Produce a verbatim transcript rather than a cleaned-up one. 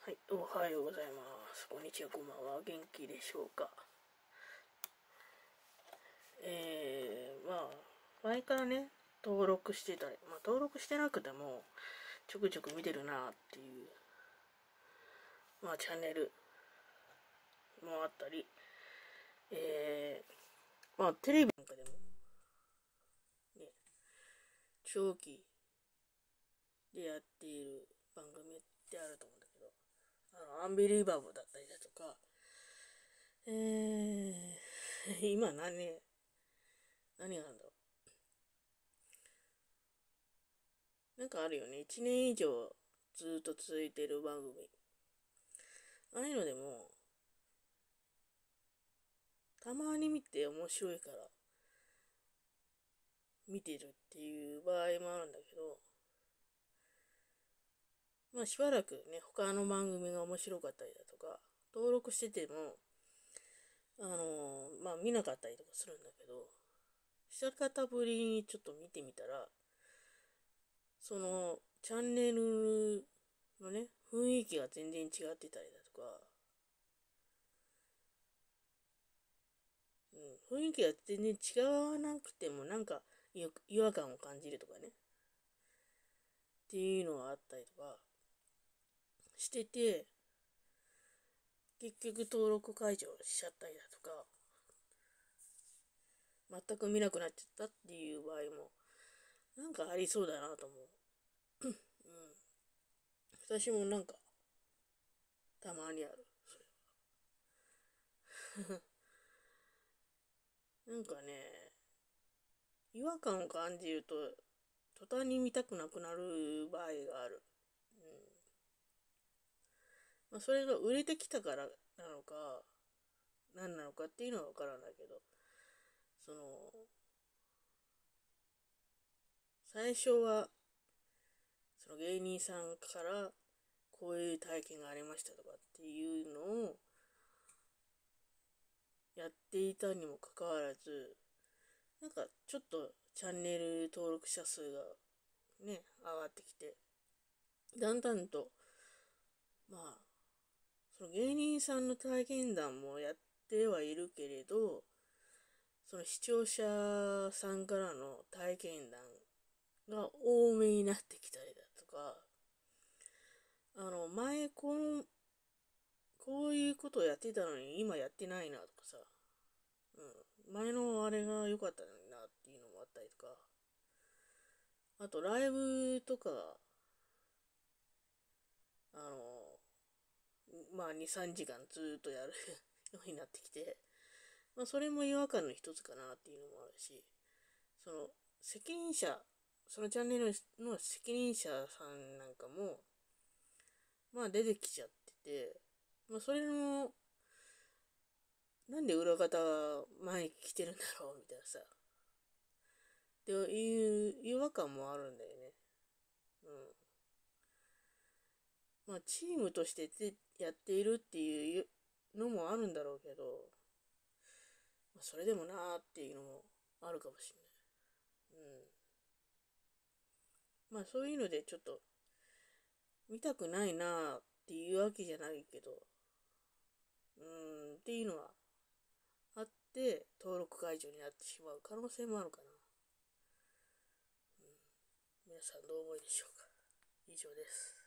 はい、おはようございます。こんにちは、こんばんは。元気でしょうか。えー、まあ、前からね、登録してたり、まあ、登録してなくても、ちょくちょく見てるなっていう、まあ、チャンネルもあったり、えー、まあ、テレビなんかでも、ね、長期でやっている番組ってあると思うんだけど、あの、アンビリーバブルだったりだとか、えー、今何、何があるんだろう。なんかあるよね。いちねん以上ずっと続いてる番組。ああいうのでも、たまに見て面白いから見てるっていう場合もあるんだけど、まあしばらくね、他の番組が面白かったりだとか、登録してても、あのーまあ見なかったりとかするんだけど、久方ぶりにちょっと見てみたら、そのチャンネルのね、雰囲気が全然違ってたりだとか、うん、雰囲気が全然違わなくてもなんか違和感を感じるとかね、っていうのがあったりとかしてて、結局登録解除しちゃったりだとか、全く見なくなっちゃったっていう場合も、なんかありそうだなと思う。うん。私もなんか、たまにある。それなんかね、違和感を感じると、途端に見たくなくなる場合がある。うん。まあ、それが売れてきたからなのか、何なのかっていうのはわからないけど、その、最初は、その芸人さんからこういう体験がありましたとかっていうのをやっていたにもかかわらず、なんかちょっとチャンネル登録者数がね、上がってきて、だんだんと、まあ、その芸人さんの体験談もやってはいるけれど、その視聴者さんからの体験談が多めになってきたりだとか、あの、前この、こういうことをやってたのに今やってないなとかさ、うん、前のあれが良かったのになっていうのもあったりとか、あとライブとか、あの、まあに、さんじかんずーっとやるようになってきて、まあそれも違和感の一つかなっていうのもあるし、その責任者、そのチャンネルの責任者さんなんかも、まあ出てきちゃってて、まあそれの、なんで裏方前に来てるんだろうみたいなさ、っていう違和感もあるんだよね。うん。まあチームとしてやっているっていうのもあるんだろうけど、まあ、それでもなーっていうのもあるかもしれない。うん。まあそういうのでちょっと見たくないなーっていうわけじゃないけど、うーんっていうのはあって登録解除になってしまう可能性もあるかな。うん、皆さんどう思いでしょうか。以上です。